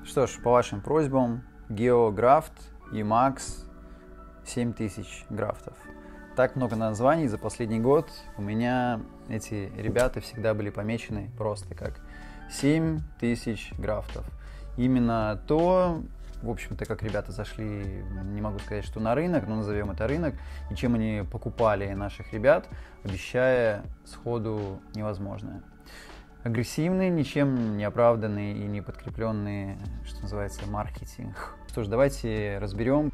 Что ж, по вашим просьбам, GeoGraft и Max 7000 графтов. Так много названий за последний год. У меня эти ребята всегда были помечены просто как 7000 графтов. Именно то, в общем-то, как ребята зашли, не могу сказать, что на рынок, но назовем это рынок, и чем они покупали наших ребят, обещая сходу невозможное. Агрессивный, ничем не оправданный и не подкрепленный, что называется, маркетинг. Что ж, давайте разберем.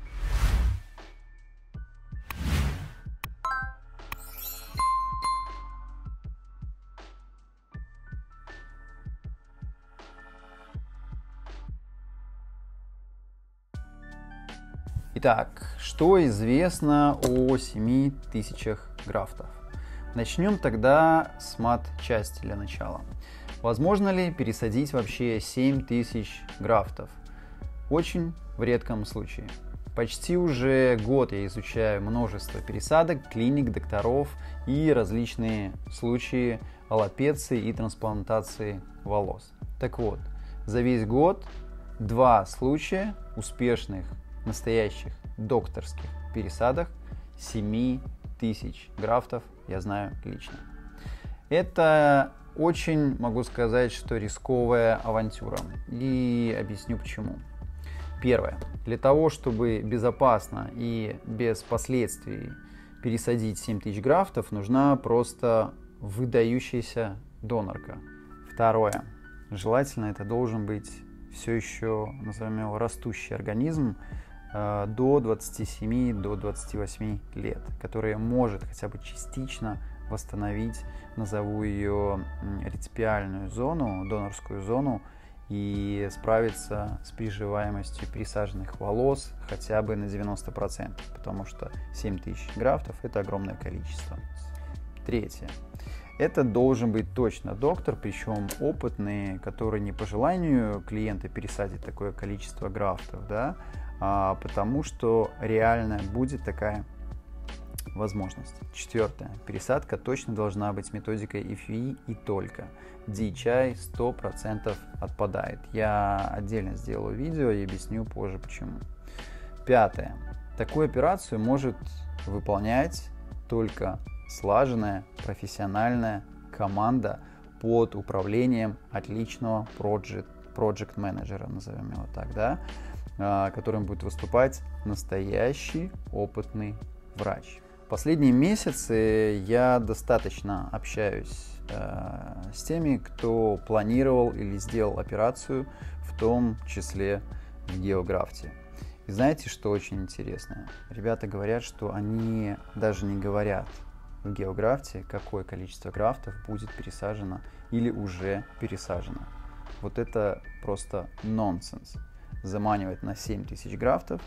Итак, что известно о 7000 графтов? Начнем тогда с мат-части для начала. Возможно ли пересадить вообще 7000 графтов? Очень в редком случае. Почти уже год я изучаю множество пересадок, клиник, докторов и различные случаи аллопеции и трансплантации волос. Так вот, за весь год 2 случая успешных настоящих докторских пересадок 7000 графтов я знаю лично. Это очень, могу сказать, что рисковая авантюра. И объясню почему. Первое. Для того, чтобы безопасно и без последствий пересадить 7000 графтов, нужна просто выдающаяся донорка. Второе. Желательно это должен быть все еще, назовем его, растущий организм до 27-28 лет, который может хотя бы частично восстановить, назову ее, реципиальную зону, донорскую зону, и справиться с приживаемостью пересаженных волос хотя бы на 90%, потому что 7000 графтов – это огромное количество. Третье. Это должен быть точно доктор, причем опытный, который не по желанию клиента пересадит такое количество графтов, да, а потому что реально будет такая возможность. Четвертое. Пересадка точно должна быть методикой FEE и только. DHI 100% отпадает. Я отдельно сделаю видео и объясню позже почему. Пятое. Такую операцию может выполнять только слаженная профессиональная команда под управлением отличного проект-менеджера, назовем его так, да, которым будет выступать настоящий опытный врач. Последние месяцы я достаточно общаюсь с теми, кто планировал или сделал операцию, в том числе в GeoGraft. И знаете, что очень интересно? Ребята говорят, что они даже не говорят в GeoGraft, какое количество графтов будет пересажено или уже пересажено. Вот это просто нонсенс. Заманивать на 7000 графтов,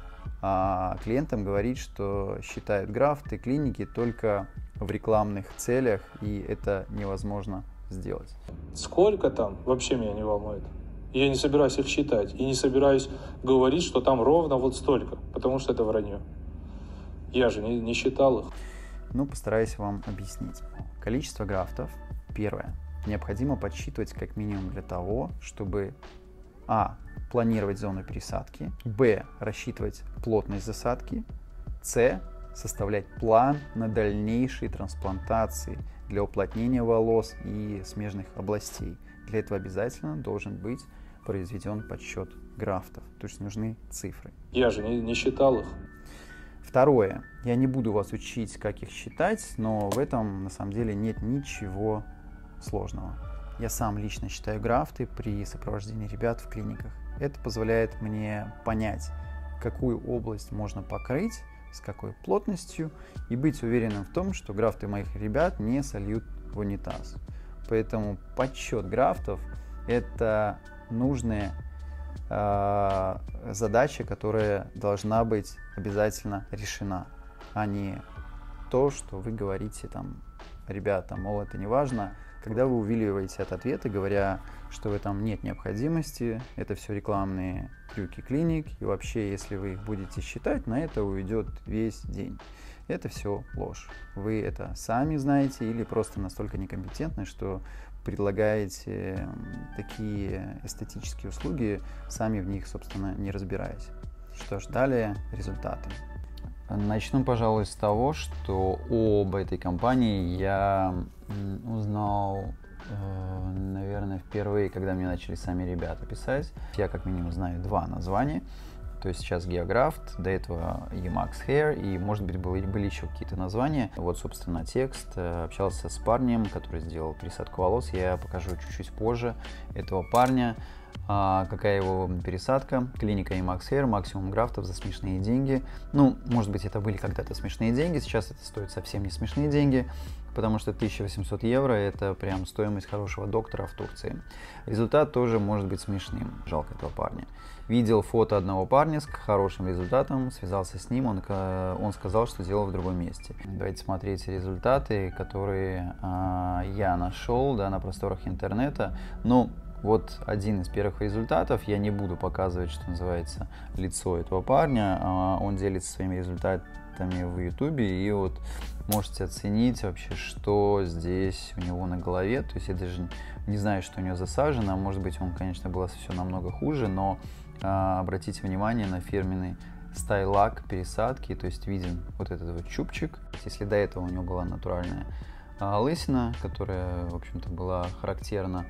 а клиентам говорить, что считают графты клиники только в рекламных целях, и это невозможно сделать. Сколько там, вообще меня не волнует. Я не собираюсь их считать, и не собираюсь говорить, что там ровно вот столько, потому что это вранье. Я же не считал их. Ну, постараюсь вам объяснить. Количество графтов, первое, необходимо подсчитывать как минимум для того, чтобы планировать зону пересадки, б. рассчитывать плотность засадки, с. составлять план на дальнейшие трансплантации для уплотнения волос и смежных областей. Для этого обязательно должен быть произведен подсчет графтов, то есть нужны цифры. Я же не считал их. Второе. Я не буду вас учить, как их считать, но в этом на самом деле нет ничего сложного. Я сам лично считаю графты при сопровождении ребят в клиниках. Это позволяет мне понять, какую область можно покрыть, с какой плотностью, и быть уверенным в том, что графты моих ребят не сольют в унитаз. Поэтому подсчет графтов – это нужная задача, которая должна быть обязательно решена, а не то, что вы говорите там, ребята, мол, это не важно. Когда вы увиливаете от ответа, говоря, что в этом нет необходимости, это все рекламные трюки клиник, и вообще, если вы их будете считать, на это уйдет весь день. Это все ложь. Вы это сами знаете или просто настолько некомпетентны, что предлагаете такие эстетические услуги, сами в них, собственно, не разбираясь. Что ж, далее результаты. Начну, пожалуй, с того, что об этой компании я узнал, наверное, впервые, когда мне начали сами ребята писать. Я как минимум знаю 2 названия. То есть сейчас Geograft, до этого Emax Hair, и, может быть, были еще какие-то названия. Вот, собственно, текст. Общался с парнем, который сделал пересадку волос. Я покажу чуть-чуть позже этого парня. Какая его пересадка. Клиника Emax Hair, максимум графтов за смешные деньги. Ну, может быть, это были когда-то смешные деньги, сейчас это стоит совсем не смешные деньги, потому что 1800 евро – это прям стоимость хорошего доктора в Турции. Результат тоже может быть смешным. Жалко этого парня. Видел фото одного парня с хорошим результатом, связался с ним, он сказал, что делал в другом месте. Давайте смотреть результаты, которые я нашел, да, на просторах интернета. Ну, вот один из первых результатов. Я не буду показывать, что называется, лицо этого парня. Он делится своими результатами в YouTube, и вот можете оценить вообще, что здесь у него на голове. То есть я даже не знаю, что у него засажено. Может быть, он, конечно, было все намного хуже, но обратите внимание на фирменный стайлак пересадки. То есть виден вот этот вот чубчик. Если до этого у него была натуральная лысина, которая, в общем-то, была характерна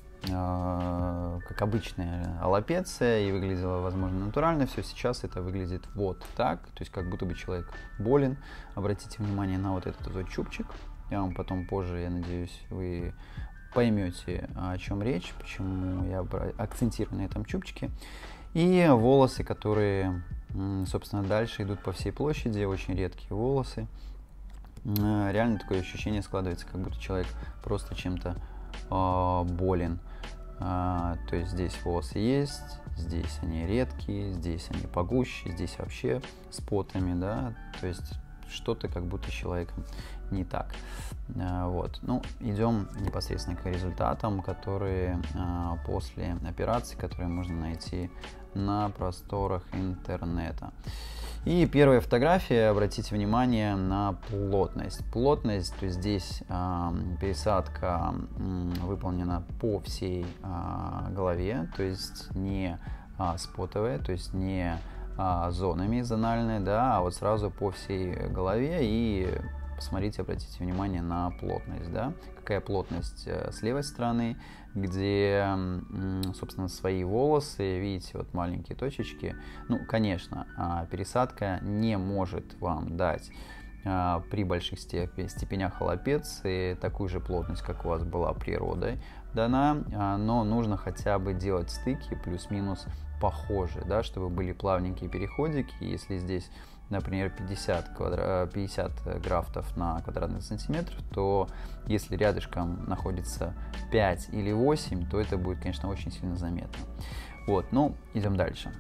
как обычная аллопеция и выглядела, возможно, натурально, все сейчас это выглядит вот так, то есть как будто бы человек болен. Обратите внимание на вот этот вот чубчик. Я вам потом позже, я надеюсь, вы поймете, о чем речь, почему я акцентирую на этом чубчике. И волосы, которые, собственно, дальше идут по всей площади, очень редкие волосы. Реально такое ощущение складывается, как будто человек просто чем-то болен. То есть здесь волосы есть, здесь они редкие, здесь они погуще, здесь вообще с потами, да, то есть что-то как будто с человеком не так. Вот. Ну, идем непосредственно к результатам, которые после операции, которые можно найти на просторах интернета. И первая фотография, обратите внимание на плотность. Плотность, то есть здесь пересадка выполнена по всей голове, то есть не спотовая, то есть не зонами зональные, да, а вот сразу по всей голове. И посмотрите, обратите внимание на плотность, да, какая плотность с левой стороны, где, собственно, свои волосы, видите, вот маленькие точечки. Ну, конечно, пересадка не может вам дать при больших степенях аллопеции такую же плотность, как у вас была природой дана, но нужно хотя бы делать стыки плюс-минус похожие, да, чтобы были плавненькие переходики. Если здесь, например, 50 графтов на квадратный сантиметр, то если рядышком находится 5 или 8, то это будет, конечно, очень сильно заметно. Вот, ну, идем дальше.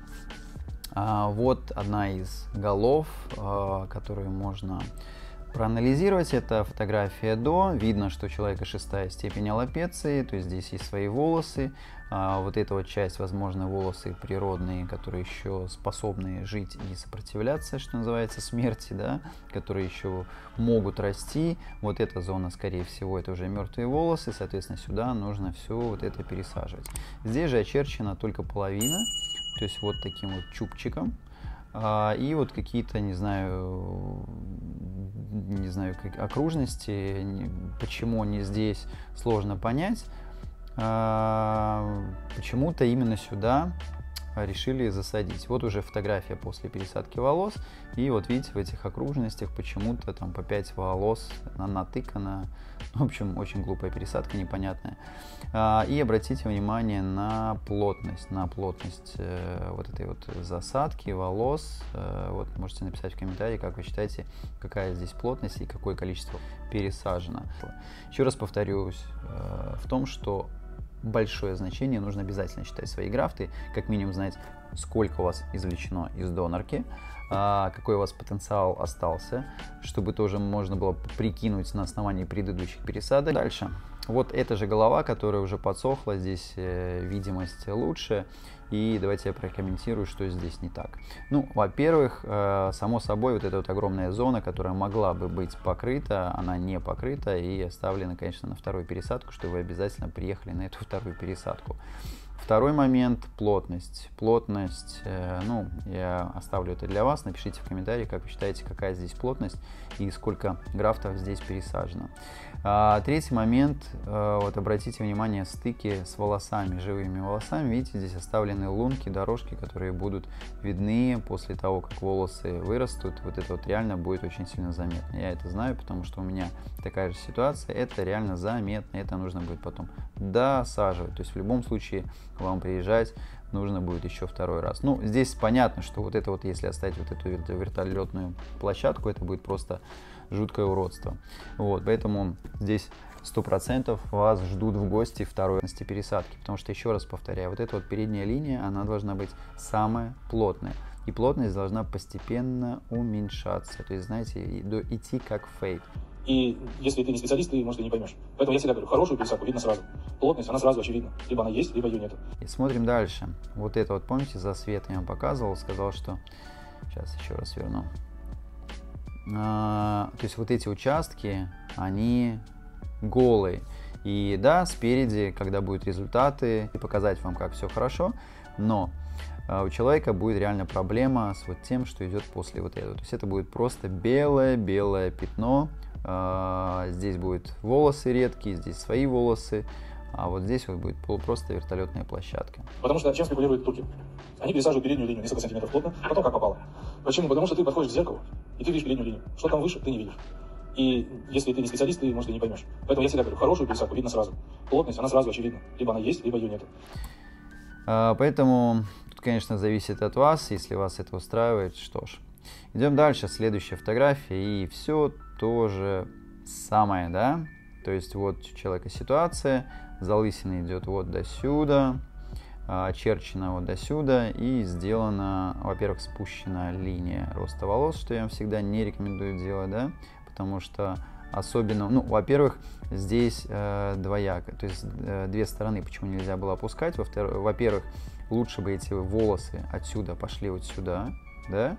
Вот одна из голов, которую можно проанализировать. Это фотография до. Видно, что у человека 6-я степень аллопеции, то есть здесь есть свои волосы. Вот эта вот часть, возможно, волосы природные, которые еще способны жить и сопротивляться, что называется, смерти, да, которые еще могут расти. Вот эта зона, скорее всего, это уже мертвые волосы, соответственно, сюда нужно все вот это пересаживать. Здесь же очерчена только половина, то есть вот таким вот чубчиком. И вот какие-то, не знаю, как окружности, почему они здесь, сложно понять. Почему-то именно сюда решили засадить. Вот уже фотография после пересадки волос, и вот видите, в этих окружностях почему-то там по 5 волос натыкано. В общем, очень глупая пересадка, непонятная. И обратите внимание на плотность вот этой вот засадки волос. Вот можете написать в комментарии, как вы считаете, какая здесь плотность и какое количество пересажено. Еще раз повторюсь в том, что большое значение, нужно обязательно считать свои графты, как минимум знать, сколько у вас извлечено из донорки, какой у вас потенциал остался, чтобы тоже можно было прикинуть на основании предыдущих пересадок. Дальше. Вот эта же голова, которая уже подсохла, здесь видимость лучше. И давайте я прокомментирую, что здесь не так. Ну, во-первых, само собой, вот эта вот огромная зона, которая могла бы быть покрыта, она не покрыта и оставлена, конечно, на вторую пересадку, чтобы вы обязательно приехали на эту вторую пересадку. Второй момент – плотность. Плотность, ну, я оставлю это для вас. Напишите в комментарии, как вы считаете, какая здесь плотность и сколько графтов здесь пересажено. Третий момент, вот обратите внимание, стыки с волосами, живыми волосами. Видите, здесь оставлены лунки, дорожки, которые будут видны после того, как волосы вырастут. Вот это вот реально будет очень сильно заметно. Я это знаю, потому что у меня такая же ситуация. Это реально заметно, это нужно будет потом досаживать. То есть в любом случае вам приезжать нужно будет еще второй раз. Ну, здесь понятно, что вот это вот, если оставить вот эту вертолетную площадку, это будет просто жуткое уродство. Вот, поэтому здесь 100% вас ждут в гости второй пересадки, потому что, еще раз повторяю, вот эта вот передняя линия, она должна быть самая плотная. И плотность должна постепенно уменьшаться. То есть, знаете, идти как фейд. И если ты не специалист, ты, может, и не поймешь. Поэтому я всегда говорю, хорошую пересадку видно сразу. Плотность, она сразу очевидна. Либо она есть, либо ее нет. И смотрим дальше. Вот это вот, помните, засвет я вам показывал, сказал, что... Сейчас еще раз верну. То есть вот эти участки, они голые. И да, спереди, когда будут результаты, и показать вам, как все хорошо, но у человека будет реально проблема с вот тем, что идет после вот этого. То есть это будет просто белое-белое пятно. Здесь будут волосы редкие, здесь свои волосы, а вот здесь вот будет просто вертолетная площадка. Потому что чем спекулируют турки? Они пересаживают переднюю линию несколько сантиметров плотно, потом как попало. Почему? Потому что ты подходишь к зеркалу, и ты видишь переднюю линию. Что там выше, ты не видишь. И если ты не специалист, ты, может, и не поймешь. Поэтому я всегда говорю, хорошую пересадку видно сразу. Плотность, она сразу очевидна. Либо она есть, либо ее нет. Поэтому тут, конечно, зависит от вас. Если вас это устраивает, что ж. Идем дальше. Следующая фотография. И все то же самое, да? То есть вот у человека ситуация. Залысина идет вот до сюда. Очерчена вот до сюда. И сделана, во-первых, спущена линия роста волос, что я вам всегда не рекомендую делать, да? Потому что особенно, ну, во-первых, здесь двояко, то есть две стороны, почему нельзя было опускать. Во-первых, лучше бы эти волосы отсюда пошли вот сюда, да,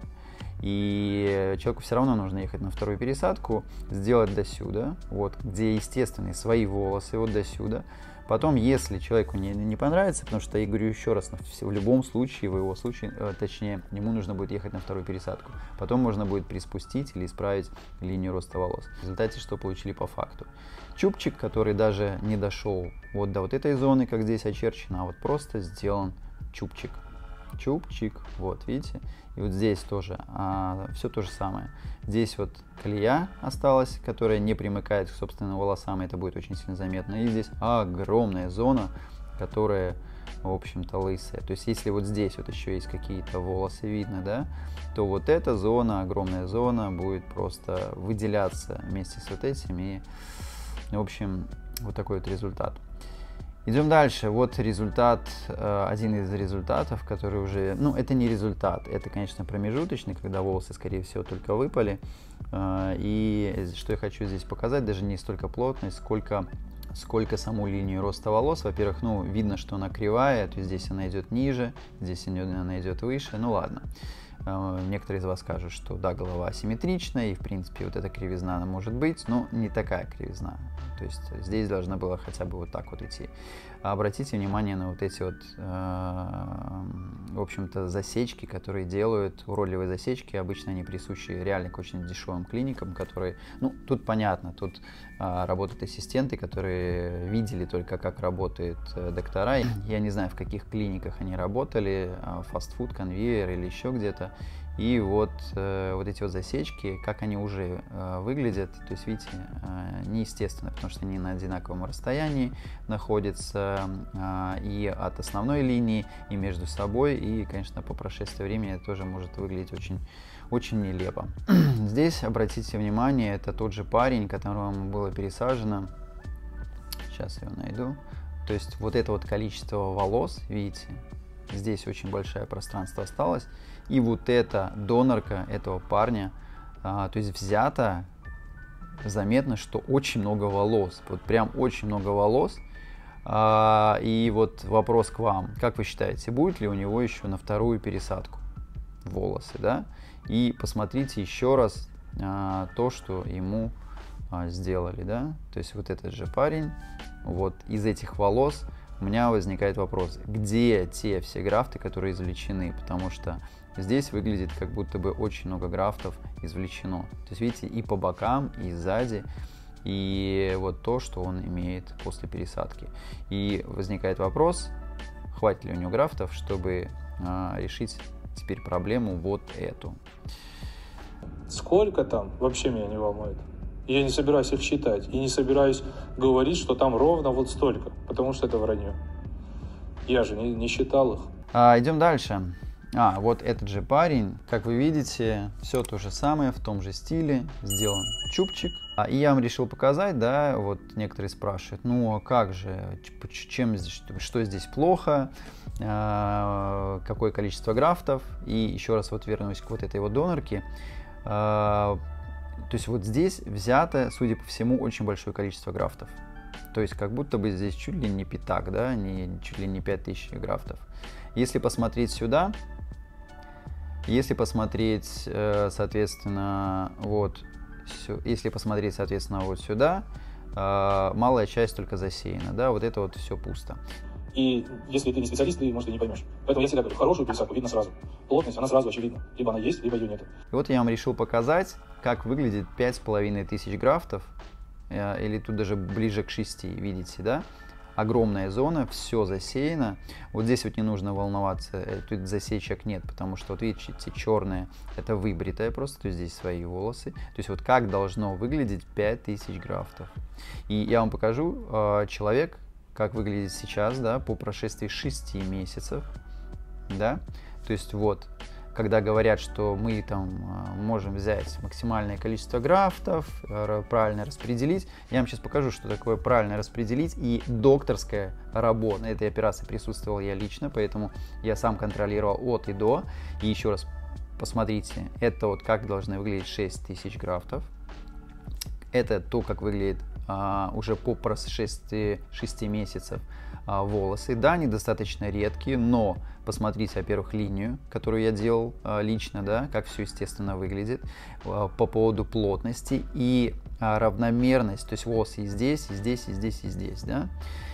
и человеку все равно нужно ехать на вторую пересадку, сделать до сюда, вот, где естественные свои волосы, вот до сюда. Потом, если человеку не понравится, потому что, я говорю еще раз, в любом случае, в его случае, точнее, ему нужно будет ехать на вторую пересадку. Потом можно будет приспустить или исправить линию роста волос. В результате что получили по факту? Чубчик, который даже не дошел вот до вот этой зоны, как здесь очерчено, а вот просто сделан чубчик. Чубчик, вот, видите? И вот здесь тоже все то же самое. Здесь вот колея осталась, которая не примыкает к собственным волосам, это будет очень сильно заметно. И здесь огромная зона, которая, в общем-то, лысая. То есть, если вот здесь вот еще есть какие-то волосы видно, да, то вот эта зона, огромная зона, будет просто выделяться вместе с вот этим. И, в общем, вот такой вот результат. Идем дальше. Вот результат, один из результатов, который уже, ну, это не результат, это, конечно, промежуточный, когда волосы, скорее всего, только выпали. И что я хочу здесь показать, даже не столько плотность, сколько саму линию роста волос. Во-первых, ну, видно, что она кривая, то есть здесь она идет ниже, здесь она идет выше, ну ладно. Некоторые из вас скажут, что да, голова асимметричная, и в принципе вот эта кривизна она может быть, но не такая кривизна. То есть здесь должна была хотя бы вот так вот идти. Обратите внимание на вот эти вот, в общем-то, засечки, которые делают, уродливые засечки. Обычно они присущи реально к очень дешевым клиникам, которые, ну, тут понятно, тут работают ассистенты, которые видели только, как работают доктора. Я не знаю, в каких клиниках они работали, фастфуд, конвейер или еще где-то. И вот эти вот засечки, как они уже выглядят, то есть, видите, неестественно, потому что они на одинаковом расстоянии находятся и от основной линии, и между собой, и, конечно, по прошествии времени это тоже может выглядеть очень, очень нелепо. Здесь, обратите внимание, это тот же парень, которому было пересажено, сейчас я его найду, то есть вот это вот количество волос, видите, здесь очень большое пространство осталось. И вот эта донорка этого парня, то есть взята, заметно, что очень много волос. Вот прям очень много волос. И вот вопрос к вам. Как вы считаете, будет ли у него еще на вторую пересадку волосы, да? И посмотрите еще раз то, что ему сделали, да? То есть вот этот же парень, вот из этих волос у меня возникает вопрос, где те все графты, которые извлечены? Потому что здесь выглядит, как будто бы очень много графтов извлечено. То есть видите, и по бокам, и сзади, и вот то, что он имеет после пересадки. И возникает вопрос, хватит ли у него графтов, чтобы решить теперь проблему вот эту. Сколько там, вообще меня не волнует. Я не собираюсь их считать. И не собираюсь говорить, что там ровно вот столько. Потому что это вранье. Я же не считал их. Идем дальше. Вот этот же парень. Как вы видите, все то же самое, в том же стиле. Сделан чубчик. И я вам решил показать, да, вот некоторые спрашивают, ну а как же, что здесь плохо, какое количество графтов. И еще раз вот вернусь к вот этой вот донорке. То есть вот здесь взято, судя по всему, очень большое количество графтов. То есть как будто бы здесь чуть ли не пятак, да, чуть ли не 5000 графтов. Если посмотреть сюда, соответственно, вот сюда, малая часть только засеяна, да, вот это вот все пусто. И если ты не специалист, ты, может, и не поймешь. Поэтому я всегда говорю, хорошую пересадку видно сразу. Плотность, она сразу очевидна. Либо она есть, либо ее нет. И вот я вам решил показать, как выглядит 5500 графтов, или тут даже ближе к 6, видите, да? Огромная зона, все засеяно. Вот здесь вот не нужно волноваться, тут засечек нет, потому что, вот видите, черные, это выбритое просто, то есть здесь свои волосы. То есть вот как должно выглядеть 5000 графтов. И я вам покажу человек, как выглядит сейчас, да, по прошествии 6 месяцев, да, то есть вот, когда говорят, что мы там можем взять максимальное количество графтов, правильно распределить, я вам сейчас покажу, что такое правильно распределить, и докторская работа. На этой операции присутствовал я лично, поэтому я сам контролировал от и до, и еще раз посмотрите, это вот как должны выглядеть 6000 графтов, это то, как выглядит уже по прошествии 6 месяцев волосы. Да, они достаточно редкие, но посмотрите, во-первых, линию, которую я делал лично, да, как все естественно выглядит, по поводу плотности и равномерность, то есть волосы и здесь, и здесь, и здесь, и здесь, да.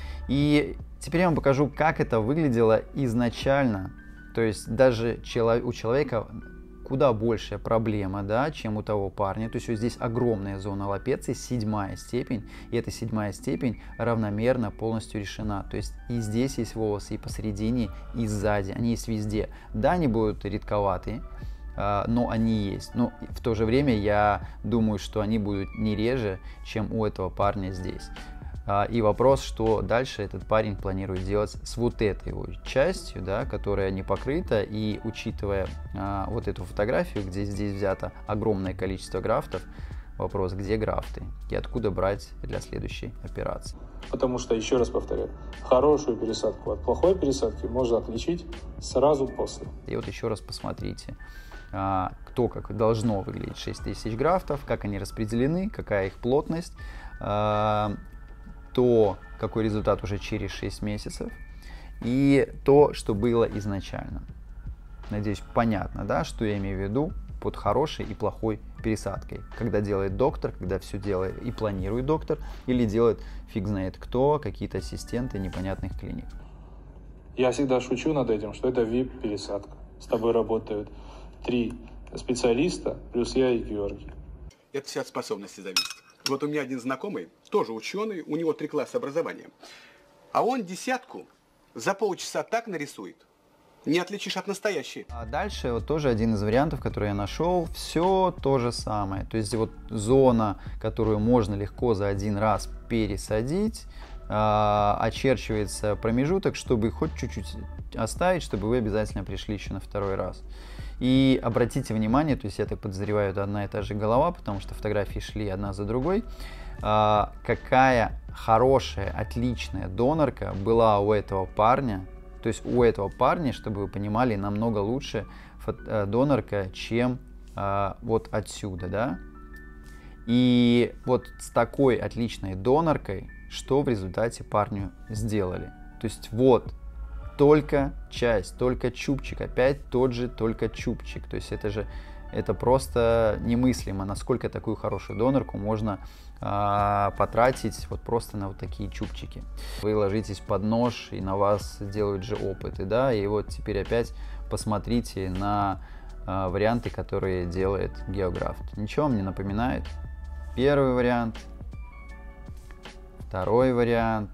И теперь я вам покажу, как это выглядело изначально, то есть даже у человека куда большая проблема, да, чем у того парня. То есть вот здесь огромная зона лапеции, 7-я степень, и эта 7-я степень равномерно полностью решена. То есть и здесь есть волосы, и посередине, и сзади, они есть везде. Да, они будут редковатые, но они есть. Но в то же время я думаю, что они будут не реже, чем у этого парня здесь. И вопрос, что дальше этот парень планирует делать с вот этой вот частью, да, которая не покрыта, и учитывая вот эту фотографию, где здесь взято огромное количество графтов, вопрос, где графты и откуда брать для следующей операции. Потому что, еще раз повторяю, хорошую пересадку от плохой пересадки можно отличить сразу после. И вот еще раз посмотрите, кто как должно выглядеть 6000 графтов, как они распределены, какая их плотность, то, какой результат уже через 6 месяцев, и то, что было изначально. Надеюсь, понятно, да, что я имею в виду под хорошей и плохой пересадкой. Когда делает доктор, когда все делает и планирует доктор, или делает фиг знает кто, какие-то ассистенты непонятных клиник. Я всегда шучу над этим, что это VIP-пересадка. С тобой работают 3 специалиста, плюс я и Георгий. Это все от способности зависит. Вот у меня один знакомый, тоже ученый, у него 3 класса образования. А он 10 за полчаса так нарисует, не отличишь от настоящей. А дальше вот тоже один из вариантов, который я нашел, все то же самое. То есть вот зона, которую можно легко за один раз пересадить, очерчивается промежуток, чтобы хоть чуть-чуть оставить, чтобы вы обязательно пришли еще на второй раз. И обратите внимание, то есть я так подозреваю, это одна и та же голова, потому что фотографии шли одна за другой, какая хорошая, отличная донорка была у этого парня. То есть у этого парня, чтобы вы понимали, намного лучше донорка, чем вот отсюда, да. И вот с такой отличной доноркой что в результате парню сделали. То есть вот, только часть, только чубчик, опять тот же только чубчик. То есть это просто немыслимо, насколько такую хорошую донорку можно потратить вот просто на вот такие чубчики. Вы ложитесь под нож, и на вас делают же опыты, да, и вот теперь опять посмотрите на варианты, которые делает Geograft. Ничего вам не напоминает? Первый вариант, второй вариант.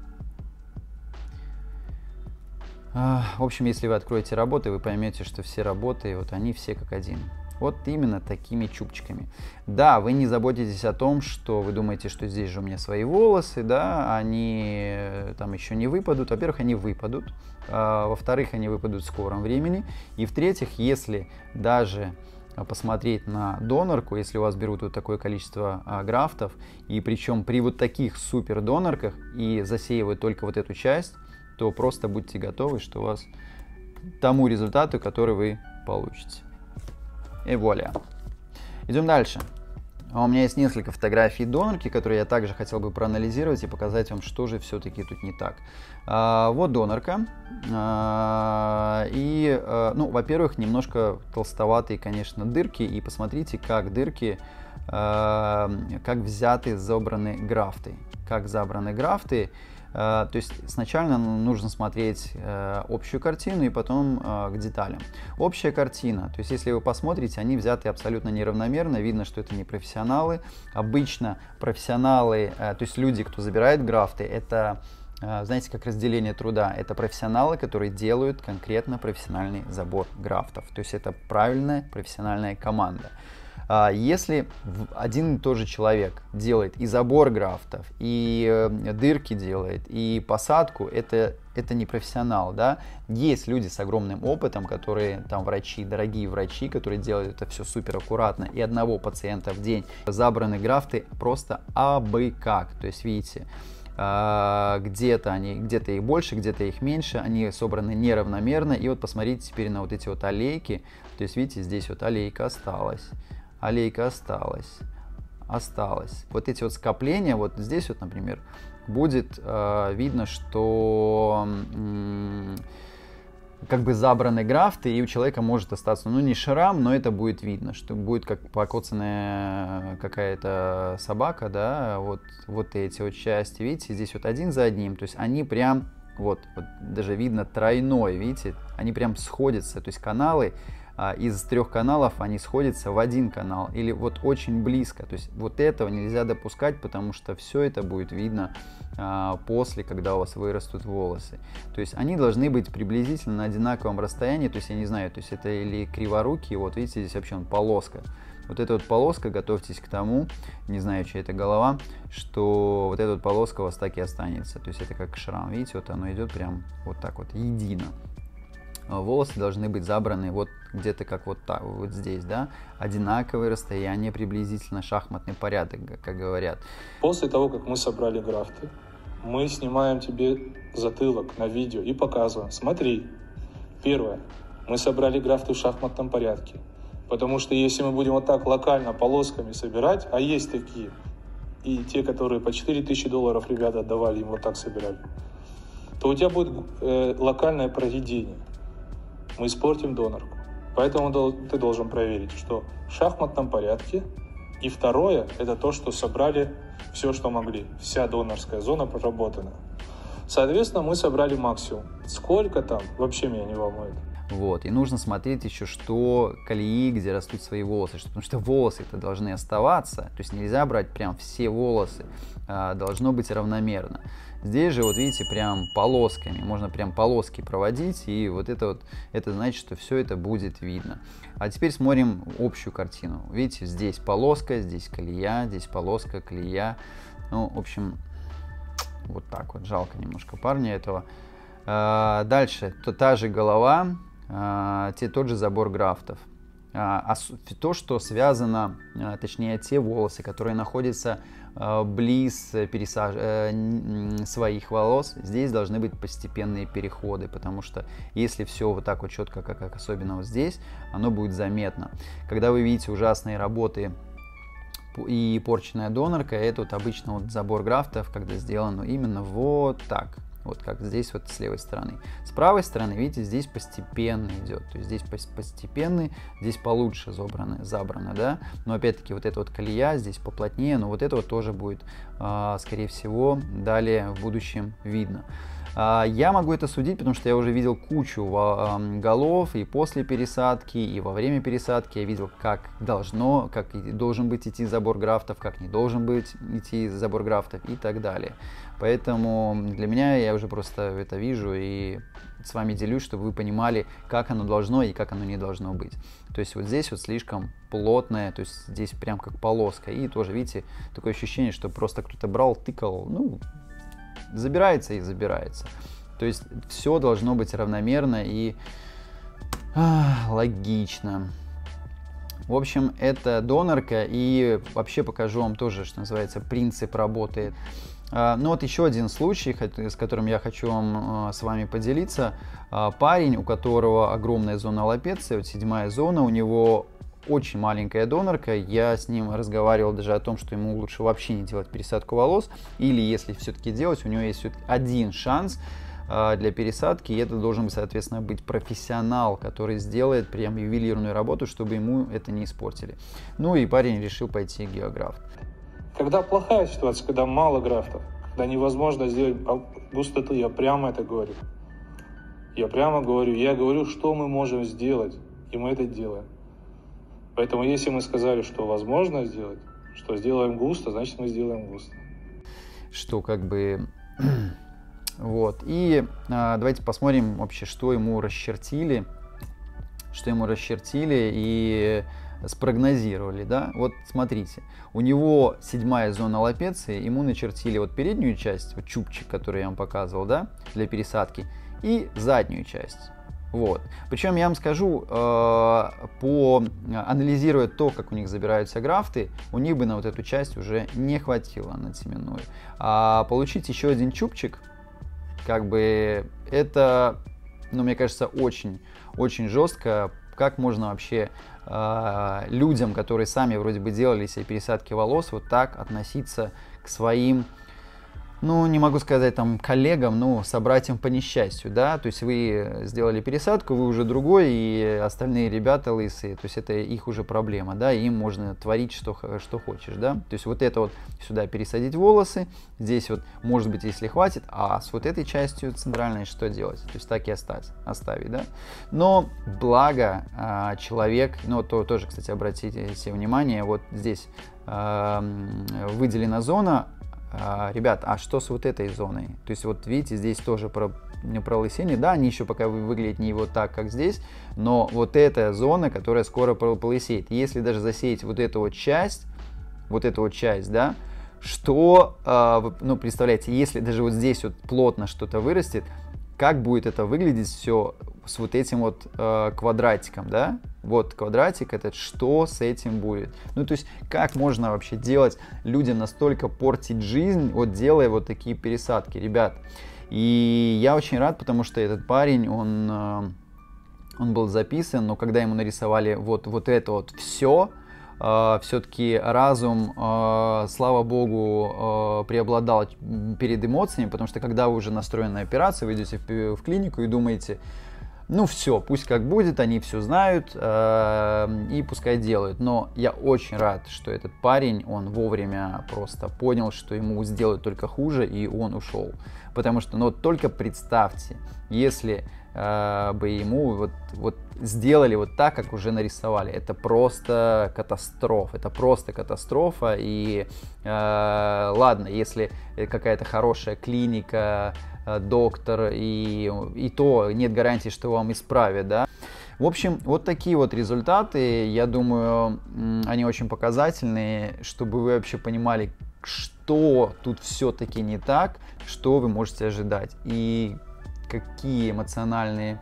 В общем, если вы откроете работы, вы поймете, что все работы, вот они все как один. Вот именно такими чубчиками. Да, вы не заботитесь о том, что вы думаете, что здесь же у меня свои волосы, да, они там еще не выпадут. Во-первых, они выпадут. Во-вторых, они выпадут в скором времени. И в-третьих, если даже посмотреть на донорку, если у вас берут вот такое количество графтов, и причем при вот таких супер донорках и засеивают только вот эту часть, то просто будьте готовы, что у вас тому результату, который вы получите. И вуаля. Идем дальше. У меня есть несколько фотографий донорки, которые я также хотел бы проанализировать и показать вам, что же все-таки тут не так. Вот донорка. Ну, во-первых, немножко толстоватые, конечно, дырки. И посмотрите, как дырки, как взяты, забраны графты. Как забраны графты. То есть сначала нужно смотреть общую картину и потом к деталям. Общая картина, то есть если вы посмотрите, они взяты абсолютно неравномерно, видно, что это не профессионалы. Обычно профессионалы, то есть люди, кто забирает графты, это, знаете, как разделение труда, это профессионалы, которые делают конкретно профессиональный забор графтов. То есть это правильная профессиональная команда. Если один и тот же человек делает и забор графтов, и дырки делает, и посадку, это не профессионал, да. Есть люди с огромным опытом, которые там врачи, дорогие врачи, которые делают это все супер аккуратно, и одного пациента в день. Забраны графты просто абы как, то есть видите, где-то их больше, где-то их меньше, они собраны неравномерно. И вот посмотрите теперь на вот эти вот аллейки, то есть видите, здесь вот аллейка осталась. Аллейка осталась. Вот эти вот скопления, вот здесь вот, например, будет видно, что как бы забраны графты, и у человека может остаться, ну, не шрам, но это будет видно, что будет как покоцанная какая-то собака, да, вот эти вот части, видите, здесь вот один за одним, то есть они прям, вот даже видно тройной, видите, они прям сходятся, то есть каналы, из 3 каналов они сходятся в один канал, или вот очень близко. То есть вот этого нельзя допускать, потому что все это будет видно после, когда у вас вырастут волосы. То есть они должны быть приблизительно на одинаковом расстоянии, то есть я не знаю, то есть это или криворукие, вот видите, здесь вообще полоска. Вот эта вот полоска, готовьтесь к тому, не знаю, чья это голова, что вот эта вот полоска у вас так и останется. То есть это как шрам, видите, вот оно идет прям вот так вот, едино. Волосы должны быть забраны вот где-то как вот так, вот здесь, да, одинаковое расстояние, приблизительно шахматный порядок, как говорят. После того, как мы собрали графты, мы снимаем тебе затылок на видео и показываем. Смотри, первое, мы собрали графты в шахматном порядке, потому что если мы будем вот так локально полосками собирать, а есть такие, и те, которые по $4000 ребята отдавали, им вот так собирали, то у тебя будет локальное проведение. Мы испортим донорку. Поэтому ты должен проверить, что в шахматном порядке. И второе, это то, что собрали все, что могли. Вся донорская зона проработана. Соответственно, мы собрали максимум. Сколько там, вообще меня не волнует. Вот, и нужно смотреть еще, что колеи, где растут свои волосы, потому что волосы-то должны оставаться, то есть нельзя брать прям все волосы, должно быть равномерно. Здесь же, вот видите, прям полосками, можно прям полоски проводить, и вот это значит, что все это будет видно. А теперь смотрим общую картину. Видите, здесь полоска, здесь колея, здесь полоска, колея. Ну, в общем, вот так вот, жалко немножко парня этого. Дальше, та же голова, тот же забор графтов. То, что связано, точнее, те волосы, которые находятся близ своих волос, здесь должны быть постепенные переходы, потому что если все вот так вот четко, как особенно вот здесь, оно будет заметно. Когда вы видите ужасные работы и порченная донорка — это вот обычно вот забор графтов, когда сделано именно вот так. Вот как здесь вот с левой стороны. С правой стороны, видите, здесь постепенно идет. То есть здесь постепенный, здесь получше забрано, да. Но опять-таки вот эта вот колея здесь поплотнее, но вот это вот тоже будет, скорее всего, далее в будущем видно. Я могу это судить, потому что я уже видел кучу голов и после пересадки, и во время пересадки. Я видел, как должен быть идти забор графтов, как не должен быть идти забор графтов и так далее. Поэтому для меня я уже просто это вижу и с вами делюсь, чтобы вы понимали, как оно должно и как оно не должно быть. То есть вот здесь вот слишком плотное, то есть здесь прям как полоска. И тоже, видите, такое ощущение, что просто кто-то брал, тыкал, ну, забирается и забирается. То есть все должно быть равномерно и логично. В общем, это донорка, и вообще покажу вам тоже, что называется, принцип работы. Ну вот еще один случай, с которым я хочу с вами поделиться. Парень, у которого огромная зона аллопеции, вот 7-я зона, у него очень маленькая донорка. Я с ним разговаривал даже о том, что ему лучше вообще не делать пересадку волос. Или если все-таки делать, у него есть один шанс для пересадки. И это должен, соответственно, быть профессионал, который сделает прям ювелирную работу, чтобы ему это не испортили. Ну и парень решил пойти к географт. Когда плохая ситуация, когда мало графтов, когда невозможно сделать густоту, я прямо это говорю. Я говорю, что мы можем сделать, и мы это делаем. Поэтому если мы сказали, что возможно сделать, что сделаем густо, значит мы сделаем густо. Что как бы... Вот. И давайте посмотрим вообще, что ему расчертили. И спрогнозировали, да. Вот смотрите, у него 7-я зона аллопеции, ему начертили вот переднюю часть, вот чубчик, который я вам показывал, да, для пересадки, и заднюю часть. Вот. Причем я вам скажу, анализируя то, как у них забираются графты, у них бы на вот эту часть уже не хватило над семенной. А получить еще один чубчик, как бы это, ну, мне кажется, очень жестко. Как можно вообще людям, которые сами вроде бы делали себе пересадки волос, вот так относиться к своим, ну, не могу сказать там коллегам, но собратьям по несчастью, да, то есть вы сделали пересадку, вы уже другой, и остальные ребята лысые, то есть это их уже проблема, да, им можно творить что хочешь, да, то есть вот это вот сюда пересадить волосы, здесь вот, может быть, если хватит, а с вот этой частью центральной что делать, то есть так и оставить, да, но благо человек, ну, то тоже, кстати, обратите все внимание, вот здесь выделена зона. Ребят, а что с вот этой зоной? То есть вот видите, здесь тоже пролысение, да, они еще пока выглядят не вот так, как здесь, но вот эта зона, которая скоро полысеет. Если даже засеять вот эту вот часть, да, что, ну, представляете, если даже вот здесь вот плотно что-то вырастет, как будет это выглядеть все с вот этим вот квадратиком, да? Вот квадратик, это что с этим будет? Ну, то есть, как можно вообще делать людям настолько портить жизнь, вот делая вот такие пересадки, ребят? И я очень рад, потому что этот парень, он был записан, но когда ему нарисовали вот это вот все, все-таки разум, слава богу, преобладал перед эмоциями, потому что когда вы уже настроены на операцию, вы идете в клинику и думаете, ну все, пусть как будет, они все знают и пускай делают. Но я очень рад, что этот парень, он вовремя просто понял, что ему сделают только хуже, и он ушел. Потому что, ну только представьте, если бы ему вот сделали вот так, как уже нарисовали. Это просто катастрофа. И ладно, если какая-то хорошая клиника, доктор, и то нет гарантии, что вам исправят, да. В общем, вот такие вот результаты, я думаю, они очень показательные, чтобы вы вообще понимали, что тут все-таки не так, что вы можете ожидать, и какие эмоциональные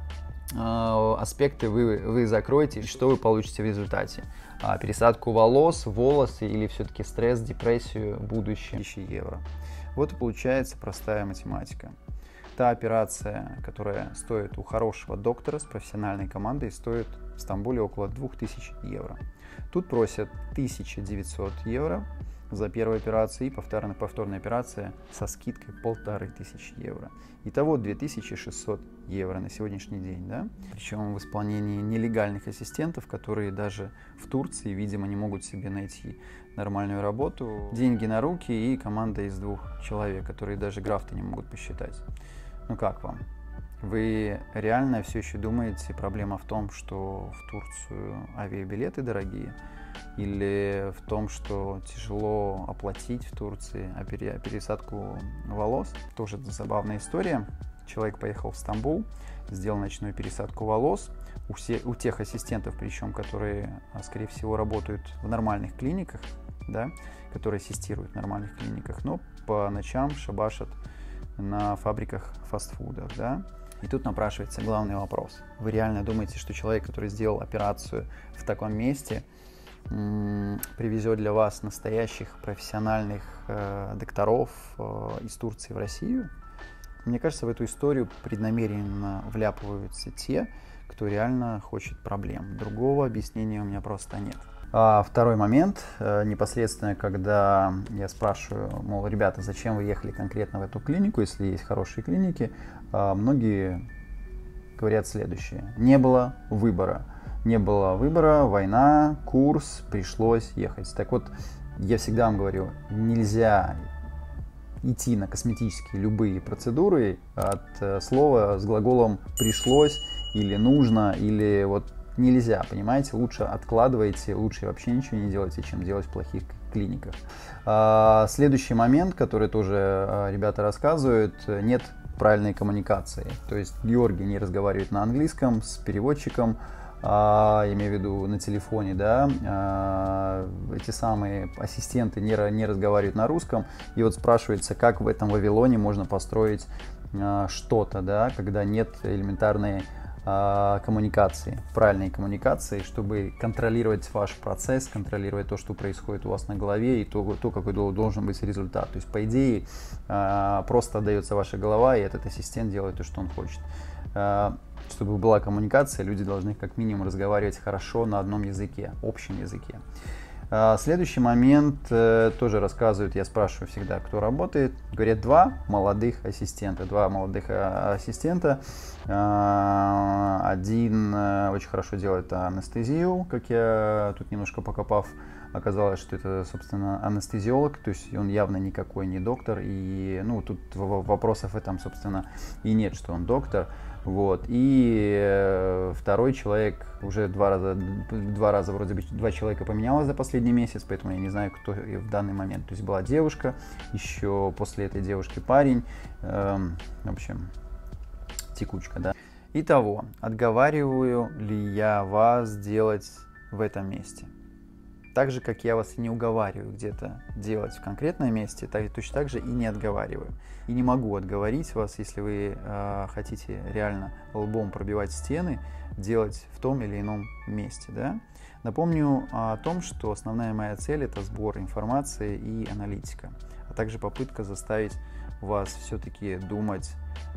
аспекты вы закроете, и что вы получите в результате. Пересадку волосы или все-таки стресс, депрессию, будущее. 1000 евро. Вот и получается простая математика. Та операция, которая стоит у хорошего доктора с профессиональной командой, стоит в Стамбуле около 2000 евро. Тут просят 1900 евро за первую операцию и повторная операция со скидкой 1500 евро. Итого 2600 евро на сегодняшний день, да? Причем в исполнении нелегальных ассистентов, которые даже в Турции, видимо, не могут себе найти нормальную работу. Деньги на руки и команда из 2 человек, которые даже графты не могут посчитать. Ну как вам? Вы реально все еще думаете, проблема в том, что в Турцию авиабилеты дорогие? Или в том, что тяжело оплатить в Турции пересадку волос? Тоже забавная история. Человек поехал в Стамбул, сделал ночную пересадку волос. У тех ассистентов, причем, которые, скорее всего, работают в нормальных клиниках, да, которые ассистируют в нормальных клиниках, но по ночам шабашат на фабриках фастфудов, да. И тут напрашивается главный вопрос. Вы реально думаете, что человек, который сделал операцию в таком месте, привезет для вас настоящих профессиональных докторов из Турции в Россию? Мне кажется, в эту историю преднамеренно вляпываются те, кто реально хочет проблем. Другого объяснения у меня просто нет. Второй момент, непосредственно, когда я спрашиваю, мол, ребята, зачем вы ехали конкретно в эту клинику, если есть хорошие клиники, многие говорят следующее. Не было выбора. Не было выбора, война, курс, пришлось ехать. Так вот, я всегда вам говорю, нельзя идти на косметические любые процедуры от слова с глаголом «пришлось» или «нужно», или вот нельзя, понимаете? Лучше откладывайте, лучше вообще ничего не делайте, чем делать в плохих клиниках. Следующий момент, который тоже ребята рассказывают, нет правильной коммуникации. То есть Георгий не разговаривает на английском с переводчиком, я имею в виду на телефоне, да, эти самые ассистенты не разговаривают на русском, и вот спрашивается, как в этом Вавилоне можно построить что-то, да, когда нет элементарной коммуникации, правильной коммуникации, чтобы контролировать ваш процесс, контролировать то, что происходит у вас на голове, и то какой должен быть результат. То есть, по идее, просто отдается ваша голова, и этот ассистент делает то, что он хочет. Чтобы была коммуникация, люди должны как минимум разговаривать хорошо на одном языке, общем языке. Следующий момент тоже рассказывают, я спрашиваю всегда, кто работает. Говорят, 2 молодых ассистента. Один очень хорошо делает анестезию, как я тут немножко покопав, оказалось, что это, собственно, анестезиолог, то есть он явно никакой не доктор, и, ну, тут вопросов в этом, собственно, и нет, что он доктор. Вот. И второй человек, уже два раза вроде бы 2 человека поменялось за последний месяц, поэтому я не знаю, кто в данный момент. То есть была девушка, еще после этой девушки парень, в общем, текучка, да. Итого, отговариваю ли я вас делать в этом месте? Так же, как я вас и не уговариваю где-то делать в конкретном месте, точно так же и не отговариваю. И не могу отговорить вас, если вы хотите реально лбом пробивать стены, делать в том или ином месте. Да? Напомню о том, что основная моя цель – это сбор информации и аналитика, а также попытка заставить вас все-таки думать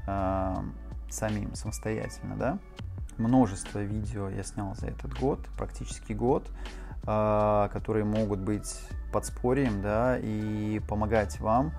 самостоятельно. Да? Множество видео я снял за этот год, практически год, которые могут быть подспорьем, да, и помогать вам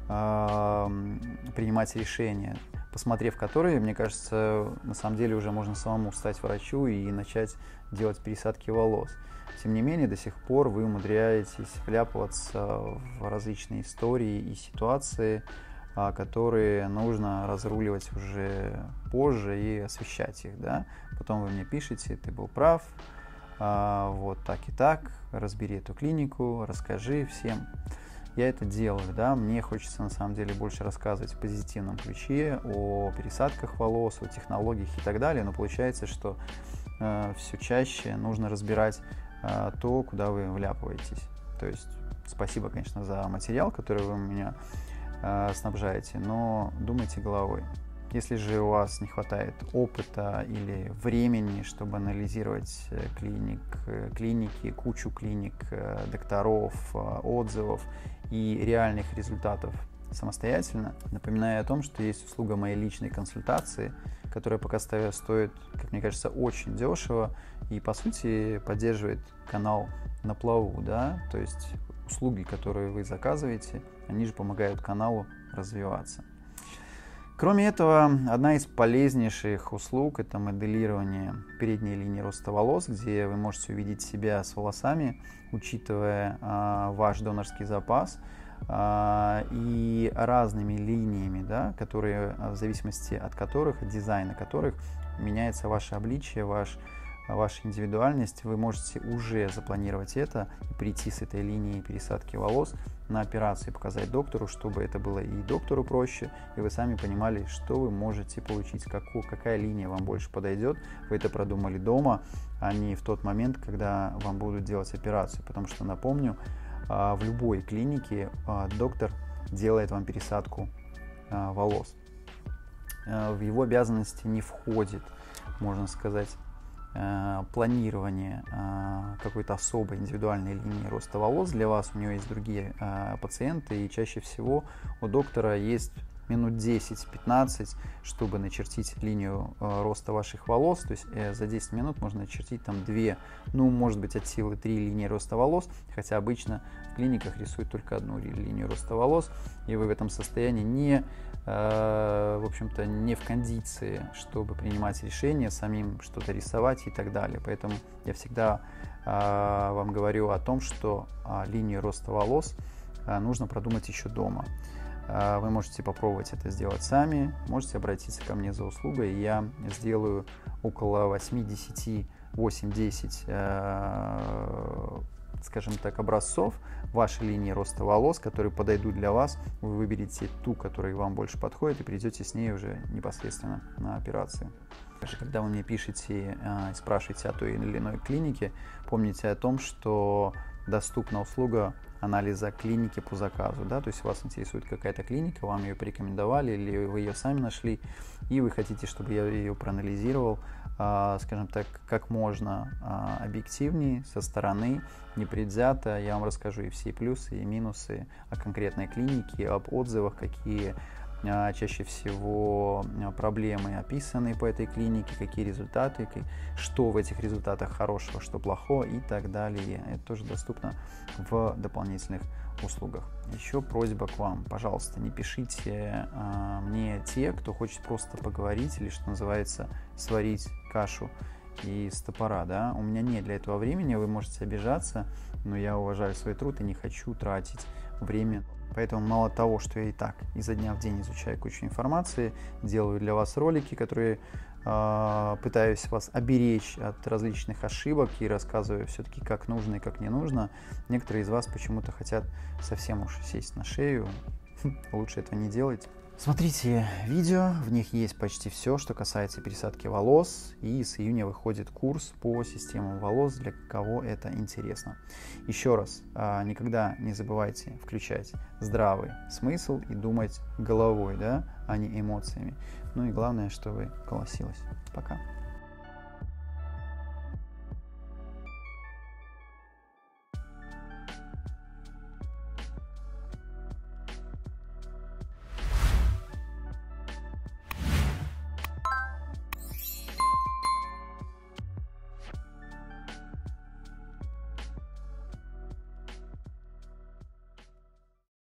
принимать решения, посмотрев которые, мне кажется, на самом деле уже можно самому стать врачу и начать делать пересадки волос. Тем не менее, до сих пор вы умудряетесь вляпываться в различные истории и ситуации, которые нужно разруливать уже позже и освещать их, да. Потом вы мне пишете, ты был прав, вот так и так, разбери эту клинику, расскажи всем. Я это делаю, да, мне хочется на самом деле больше рассказывать в позитивном ключе о пересадках волос, о технологиях и так далее, но получается, что все чаще нужно разбирать то, куда вы вляпываетесь. То есть спасибо, конечно, за материал, который вы у меня снабжаете, но думайте головой. Если же у вас не хватает опыта или времени, чтобы анализировать клиники, кучу клиник, докторов, отзывов и реальных результатов самостоятельно. Напоминаю о том, что есть услуга моей личной консультации, которая пока стоит, как мне кажется, очень дешево и, по сути, поддерживает канал на плаву, да, то есть услуги, которые вы заказываете, они же помогают каналу развиваться. Кроме этого, одна из полезнейших услуг – это моделирование передней линии роста волос, где вы можете увидеть себя с волосами, учитывая ваш донорский запас и разными линиями, да, которые, в зависимости от которых, от дизайна которых, меняется ваше обличие, ваша индивидуальность. Вы можете уже запланировать это и прийти с этой линией пересадки волос на операцию и показать доктору, чтобы это было и доктору проще, и вы сами понимали, что вы можете получить, какая линия вам больше подойдет. Вы это продумали дома, а не в тот момент, когда вам будут делать операцию. Потому что, напомню, в любой клинике доктор делает вам пересадку волос. В его обязанности не входит, можно сказать, планирование какой-то особой индивидуальной линии роста волос для вас. У него есть другие пациенты, и чаще всего у доктора есть минут 10-15, чтобы начертить линию роста ваших волос. То есть за 10 минут можно начертить там 2, ну, может быть, от силы 3 линии роста волос, хотя обычно в клиниках рисуют только одну линию роста волос, и вы в этом состоянии в общем-то, не в кондиции, чтобы принимать решения, самим что-то рисовать и так далее. Поэтому я всегда вам говорю о том, что линию роста волос нужно продумать еще дома. Вы можете попробовать это сделать сами, можете обратиться ко мне за услугой, и я сделаю около 8-10, скажем так, образцов вашей линии роста волос, которые подойдут для вас. Вы выберете ту, которая вам больше подходит, и придете с ней уже непосредственно на операцию. Когда вы мне пишете и спрашиваете о той или иной клинике, помните о том, что доступна услуга анализа клиники по заказу, да, то есть вас интересует какая-то клиника, вам ее порекомендовали, или вы ее сами нашли, и вы хотите, чтобы я ее проанализировал, скажем так, как можно объективнее, со стороны, непредвзято. Я вам расскажу и все плюсы, и минусы о конкретной клинике, об отзывах, какие чаще всего проблемы описаны по этой клинике, какие результаты, что в этих результатах хорошего, что плохого и так далее. Это тоже доступно в дополнительных услугах. Еще просьба к вам, пожалуйста, не пишите мне те, кто хочет просто поговорить или, что называется, сварить кашу из топора, да. У меня нет для этого времени, вы можете обижаться, но я уважаю свой труд и не хочу тратить время. Поэтому мало того, что я и так изо дня в день изучаю кучу информации, делаю для вас ролики, которые пытаюсь вас оберечь от различных ошибок и рассказываю все-таки, как нужно и как не нужно. Некоторые из вас почему-то хотят совсем уж сесть на шею. Лучше этого не делать. Смотрите видео, в них есть почти все, что касается пересадки волос, и с июня выходит курс по системам волос, для кого это интересно. Еще раз, никогда не забывайте включать здравый смысл и думать головой, да, а не эмоциями. Ну и главное, чтобы колосилось. Пока.